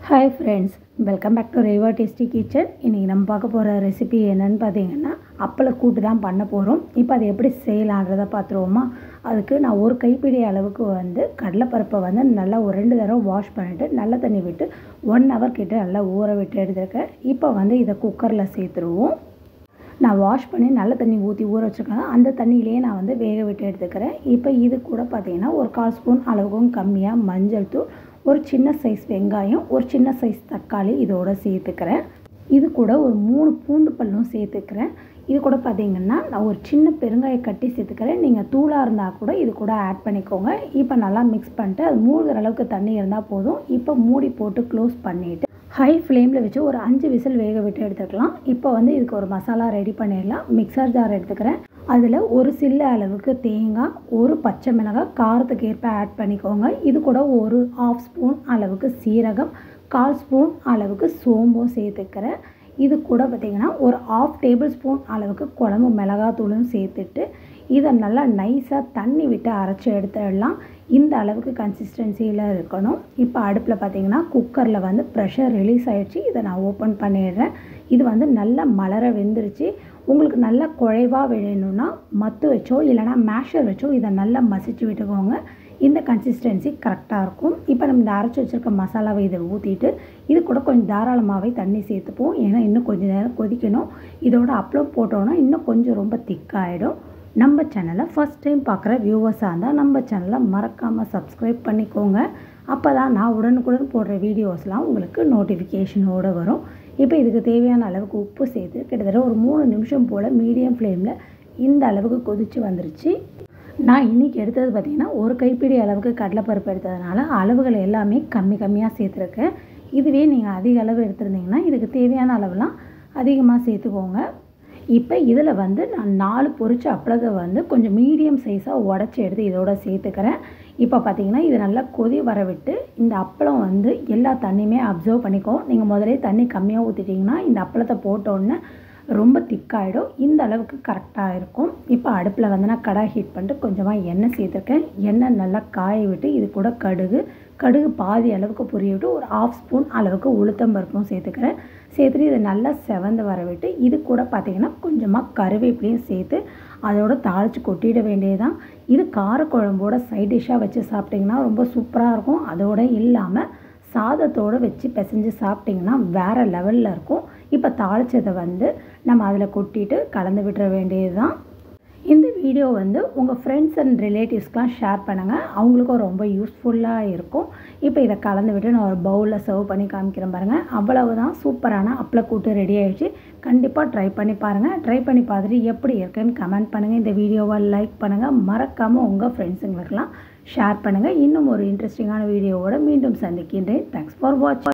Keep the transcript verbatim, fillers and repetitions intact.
Hi friends, welcome back to Reva Tasty Kitchen. இன்னைக்கு நம்ம பார்க்க போற ரெசிபி என்னன்னு பாத்தீங்கன்னா அப்பள கூட்டு தான் பண்ண போறோம். இப்போ அது எப்படி செய்யலாம்ன்றத பாத்துருவோமா? அதுக்கு நான் ஒரு கைப்பிடி அளவுக்கு வந்து கடலை பருப்பை வந்து நல்லா ஒரு ரெண்டு தடவை வாஷ் பண்ணிட்டு நல்ல தண்ணி விட்டு one hour கிட்ட நல்லா ஊற விட்டு எடுத்துக்கேன். இப்போ வந்து இத குக்கர்ல சேர்த்துருவோம். நான் வாஷ் பண்ணி நல்ல தண்ணி ஊற்றி ஊற வச்சுருக்கேன். அந்த தண்ணியிலேயே நான் வந்து வேக விட்டு எடுத்துக்கிறேன். இப்போ இது கூட பார்த்தீங்கன்னா ஒரு கால் ஸ்பூன் அளவுக்கும் கம்மியாக மஞ்சள் தூள், ஒரு சின்ன சைஸ் வெங்காயம், ஒரு சின்ன சைஸ் தக்காளி இதோட சேர்த்துக்கிறேன். இது கூட ஒரு மூணு பூண்டு பல்லும் சேர்த்துக்கிறேன். இது கூட பார்த்தீங்கன்னா நான் ஒரு சின்ன பெருங்காய கட்டி சேர்த்துக்கிறேன். நீங்கள் தூளாக இருந்தால் கூட இது கூட ஆட் பண்ணிக்கோங்க. இப்போ நல்லா மிக்ஸ் பண்ணிட்டு அது மூழ்கிற அளவுக்கு தண்ணி இருந்தால் போதும். இப்போ மூடி போட்டு க்ளோஸ் பண்ணிவிட்டு ஹை ஃப்ளேமில் வச்சு ஒரு அஞ்சு விசில் வேக விட்டு எடுத்துக்கலாம். இப்போ வந்து இதுக்கு ஒரு மசாலா ரெடி பண்ணிடலாம். மிக்சர் ஜார் எடுத்துக்கிறேன். அதில் ஒரு சில்ல அளவுக்கு தேங்காய், ஒரு பச்சை மிளகாய் காரத்துக்கு ஏற்ப ஆட் பண்ணிக்கோங்க. இது கூட ஒரு ஆஃப் ஸ்பூன் அளவுக்கு சீரகம், கால் ஸ்பூன் அளவுக்கு சோம்பும் சேர்த்துக்கிறேன். இது கூட பார்த்திங்கன்னா ஒரு ஆஃப் டேபிள் ஸ்பூன் அளவுக்கு குழம்பு மிளகாத்தூளும் சேர்த்துட்டு இதை நல்லா நைஸாக தண்ணி விட்டு அரைச்சி எடுத்துடலாம். இந்த அளவுக்கு கன்சிஸ்டன்சியில் இருக்கணும். இப்போ அடுப்பில் பார்த்திங்கன்னா குக்கரில் வந்து ப்ரெஷர் ரிலீஸ் ஆகிடுச்சு. இதை நான் ஓப்பன் பண்ணிடுறேன். இது வந்து நல்லா மலர வெந்துருச்சு. உங்களுக்கு நல்லா குழைவாக வேணும்னா மத்து வச்சோ இல்லைனா மேஷர் வச்சோ இதை நல்லா மசிச்சு விட்டுக்கோங்க. இந்த கன்சிஸ்டன்சி கரெக்டாக இருக்கும். இப்போ நம்ம இந்த அரைச்சி வச்சுருக்க மசாலாவை இதை ஊற்றிட்டு இது கூட கொஞ்சம் தாராளமாகவே தண்ணி சேர்த்துப்போம். ஏன்னா இன்னும் கொஞ்சம் நேரம் கொதிக்கணும். இதோட அப்பளம் போட்டோன்னா இன்னும் கொஞ்சம் ரொம்ப திக்காகிடும். நம்ம சேனலை ஃபஸ்ட் டைம் பார்க்குற வியூவர்ஸாக இருந்தால் நம்ம சேனலை மறக்காமல் சப்ஸ்கிரைப் பண்ணிக்கோங்க. அப்போ தான் நான் உடனுக்குடன் போடுற வீடியோஸ்லாம் உங்களுக்கு நோட்டிஃபிகேஷனோடு வரும். இப்போ இதுக்கு தேவையான அளவுக்கு உப்பு சேர்த்து கிட்டத்தட்ட ஒரு மூணு நிமிஷம் போல் மீடியம் ஃப்ளேமில் இந்த அளவுக்கு கொதித்து வந்துருச்சு. நான் இன்றைக்கி எடுத்தது பார்த்திங்கன்னா ஒரு கைப்பிடி அளவுக்கு கடலைப்பருப்பு எடுத்ததுனால அளவுகள் எல்லாமே கம்மி கம்மியாக சேர்த்துருக்கேன். இதுவே நீங்கள் அதிக அளவு எடுத்துருந்தீங்கன்னா இதுக்கு தேவையான அளவுலாம் அதிகமாக சேர்த்துக்கோங்க. இப்போ இதில் வந்து நான் நாலு பொரிச்ச அப்பளத்தை வந்து கொஞ்சம் மீடியம் சைஸாக உடச்சி எடுத்து இதோட சேர்த்துக்கிறேன். இப்போ பார்த்திங்கன்னா இது நல்லா கொதி வர விட்டு இந்த அப்பளம் வந்து எல்லா தண்ணியுமே அப்சர்வ் பண்ணிக்கோ. நீங்கள் முதலே தண்ணி கம்மியாக ஊற்றிட்டிங்கன்னா இந்த அப்பளத்தை போட்டோன்னே ரொம்ப திக்காகிடும். இந்த அளவுக்கு கரெக்டாக இருக்கும். இப்போ அடுப்பில் வந்து நான் கடாய் ஹீட் பண்ணிட்டு கொஞ்சமாக எண்ணெய் சேர்த்துருக்கேன். எண்ணெய் நல்லா காய விட்டு இது கூட கடுகு கடுகு பாதி அளவுக்கு பொரிய விட்டு ஒரு ஆஃப் ஸ்பூன் அளவுக்கு உளுத்தம்பருப்பும் சேர்த்துக்கிறேன். சேர்த்துட்டு இதை நல்லா செவந்து வர விட்டு இது கூட பார்த்திங்கன்னா கொஞ்சமாக கருவேப்பிலையும் சேர்த்து அதோட தாளித்து கொட்டிட வேண்டியதுதான். இது காரக்குழம்போட சைட் டிஷ்ஷாக வச்சு சாப்பிட்டிங்கன்னா ரொம்ப சூப்பராக இருக்கும். அதோடு இல்லாமல் சாதத்தோடு வச்சு பிசைஞ்சு சாப்பிட்டிங்கன்னா வேறு லெவலில் இருக்கும். இப்போ தாளித்ததை வந்து நம்ம அதில் கொட்டிட்டு கலந்து விட்டுற வேண்டியது தான். இந்த வீடியோ வந்து உங்கள் ஃப்ரெண்ட்ஸ் அண்ட் ரிலேட்டிவ்ஸ்க்கெலாம் ஷேர் பண்ணுங்கள். அவங்களுக்கும் ரொம்ப யூஸ்ஃபுல்லாக இருக்கும். இப்போ இதை கலந்து விட்டு நான் ஒரு பவுலில் சர்வ் பண்ணி காமிக்கிறேன் பாருங்கள். அவ்வளவுதான், சூப்பரான அப்பளக்கூட்டு ரெடி ஆகிடுச்சு. கண்டிப்பாக ட்ரை பண்ணி பாருங்கள். ட்ரை பண்ணி பார்த்துட்டு எப்படி இருக்குன்னு கமெண்ட் பண்ணுங்கள். இந்த வீடியோவை லைக் பண்ணுங்கள். மறக்காமல் உங்கள் ஃப்ரெண்ட்ஸுங்களுக்கெல்லாம் ஷேர் பண்ணுங்கள். இன்னும் ஒரு இன்ட்ரெஸ்டிங்கான வீடியோவோட மீண்டும் சந்திக்கின்றேன். தேங்க்ஸ் ஃபார் வாட்சிங்.